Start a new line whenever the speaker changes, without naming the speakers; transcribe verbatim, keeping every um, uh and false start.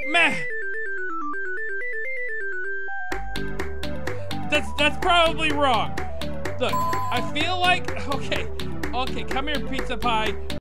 Meh. That's that's probably wrong. Look, I feel like okay, okay. Come here, pizza pie.